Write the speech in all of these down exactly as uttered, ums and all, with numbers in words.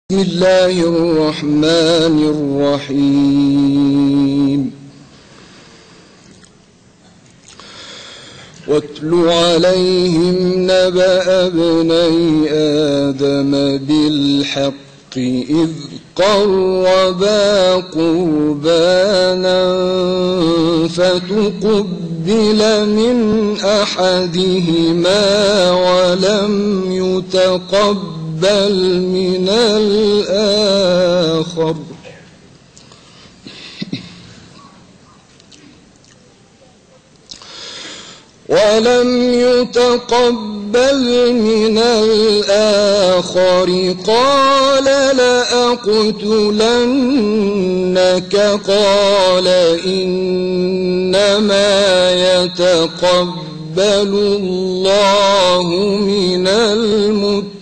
بسم الله الرحمن الرحيم. واتل عليهم نبأ ابني آدم بالحق إذ قربا قربانا فتقبل من أحدهما ولم يتقبل بل من الآخر ولم يتقبل من الآخر قال لأقتلنك قال إنما يتقبل الله من المتقين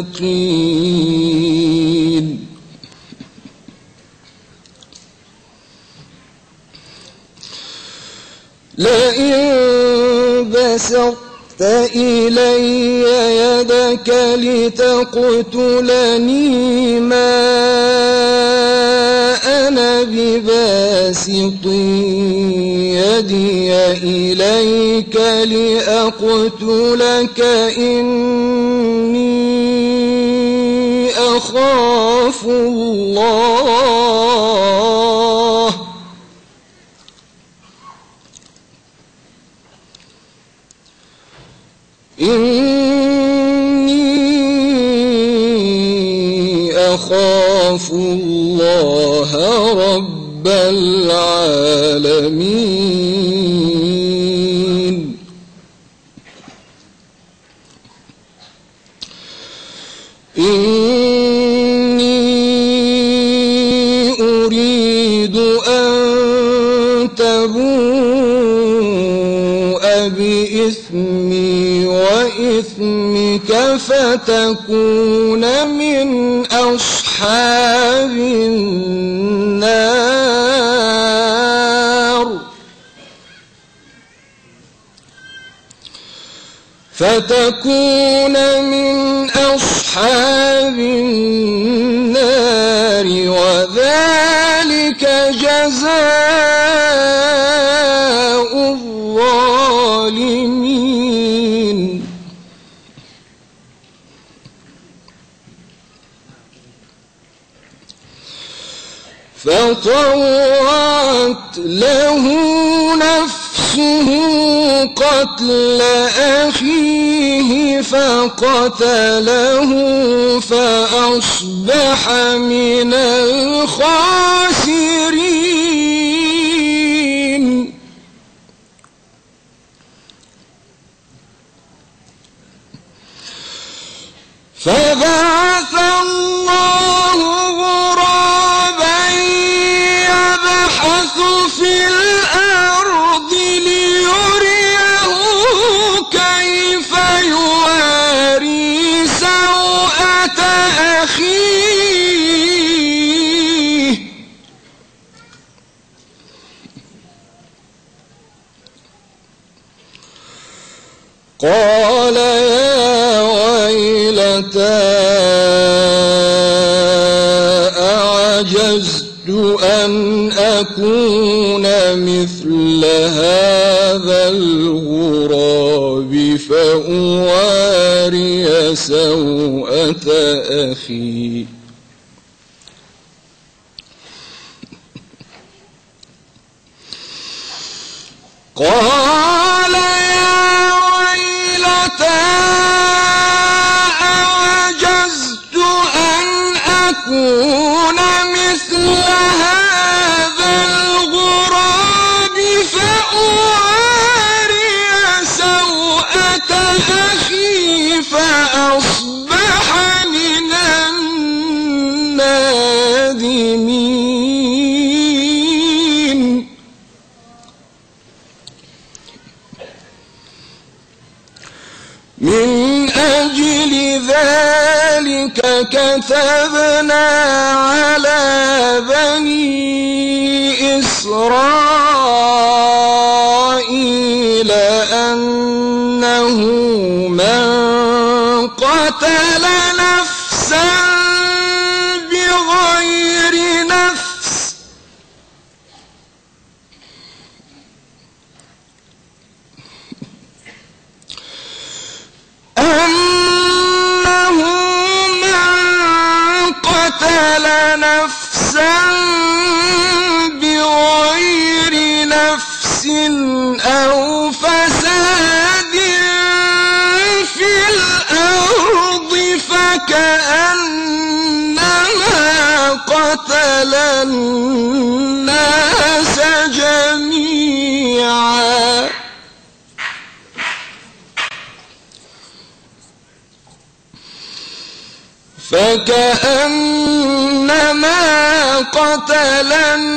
المتقين. لئن بسطت إلي يدك لتقتلني ما أنا بباسط يدي إليك لأقتلك إني أخاف الله إني أخاف الله رب العالمين. إني أريد أن تبوء بإثمي وإثمك فتكون من أصحاب النار فتكون من أصحاب النار وذلك جزاء الظالمين. فطوعت له نفسه قتل أخيه فقتله فأصبح من الخاسرين. فبعث الله غرابا يبحث في الأرض ليريه كيف يواري سوءة أخيه قال يا ويلتى أعجزت أن أكون مثل هذا الغراب فأواري سوءة أخي قال يا ويلتى أعجزت أن أكون مثل هذا الغراب فأواري سوءة أخي فأصبح من النادمين. من أجل ذلك كتبنا على بني إسرائيل أنه من قتل نفسا بغير نفس أو فساد في الأرض فكأنما قتل الناس جميعا فكأنما قتل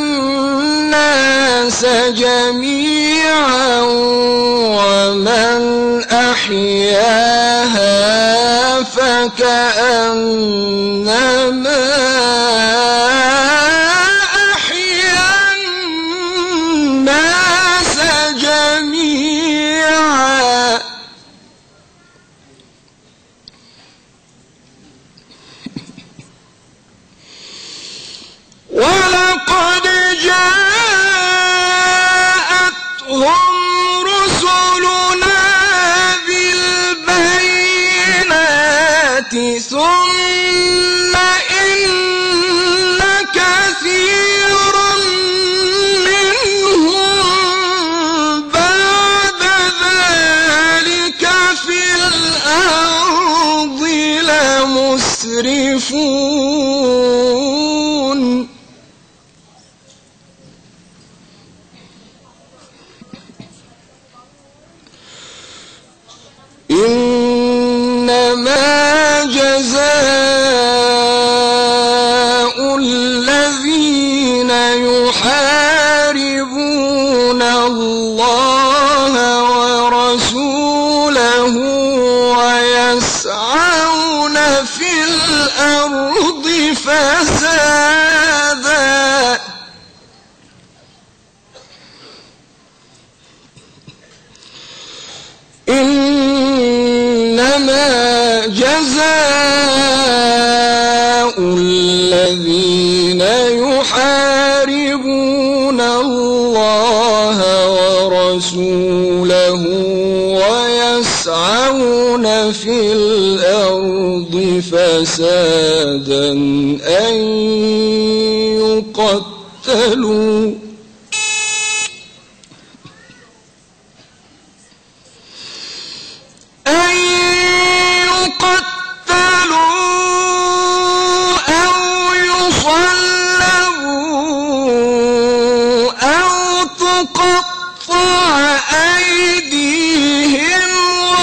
الناس جميعا ومن أحياها فكأنما أحيا الناس جميعا ولقد جاءتهم رسلنا بالبينات ثم إن كثيرا منهم بعد ذلك في الأرض لمسرفون إنما جزاء الذين يحاربون الله ورسوله ويسعون في الأرض فسادا إنما جزاء الذين يحاربون الله ورسوله ويسعون في الأرض فسادا أن يقتلوا أن يقتلوا أو يصلبوا أو تقطع أيديهم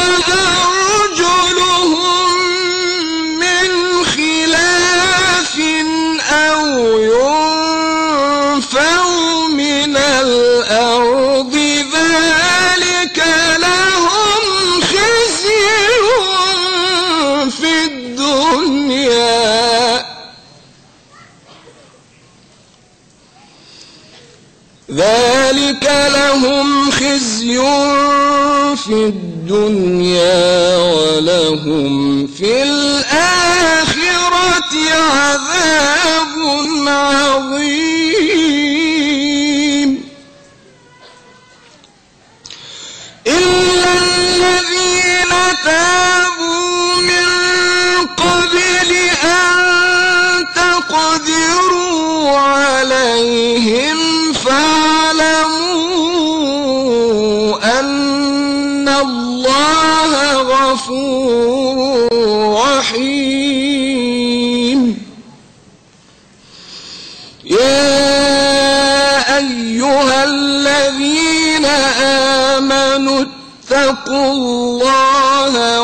وأرجلهم من خلاف أو ينفوا من الأرض ذلك لهم في الدنيا ذلك لهم خزي في الدنيا ولهم في الآخرة عذاب عظيم إلا الذين تابوا من قبل أن تقدروا عليهم فاعلموا أن الله غفور رحيم يا أيها الذين آمنوا اتقوا الله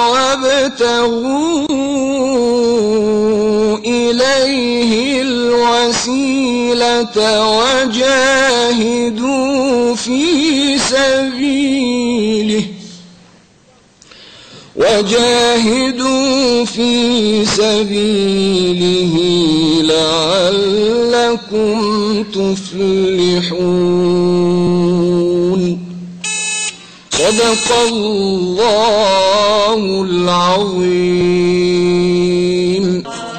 وابتغوا إليه الوسيلة وجاهدوا في سبيله وجاهدوا في سبيله لعلكم تفلحون. صدق الله العظيم.